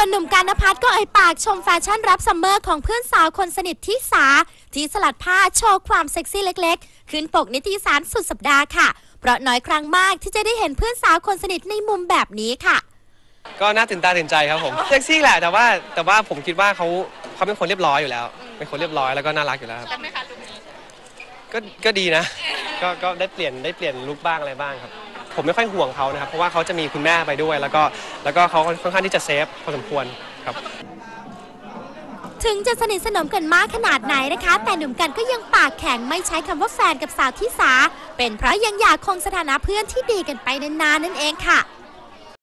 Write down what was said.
วนหนุ่มกานภัทรก็เอ่ยปากชมแฟชั่นรับซัมเมอร์ของเพื่อนสาวคนสนิททิสาที่สลัดผ้าโชว์ความเซ็กซี่เล็กๆขึ้นปกนิตยสารสุดสัปดาห์ค่ะเพราะน้อยครั้งมากที่จะได้เห็นเพื่อนสาวคนสนิทในมุมแบบนี้ค่ะก็น่าตื่นตาตื่นใจครับผมเซ็กซี่แหละแต่ว่าผมคิดว่าเขาเป็นคนเรียบร้อยอยู่แล้วเป็นคนเรียบร้อยแล้วก็น่ารักอยู่แล้วครับชัดไหมคะลุคนี้ก็ดีนะก็ได้เปลี่ยนลุคบ้างอะไรบ้างครับผมไม่ค่อยห่วงเขานะครับเพราะว่าเขาจะมีคุณแม่ไปด้วยแล้วก็เขาค่อนข้างที่จะเซฟพอสมควรครับถึงจะสนิทสนมกันมากขนาดไหนนะคะแต่หนุ่มกันก็ยังปากแข็งไม่ใช้คำว่าแฟนกับสาวทิสาเป็นเพราะยังอยากคงสถานะเพื่อนที่ดีกันไปนานๆนั่นเองค่ะ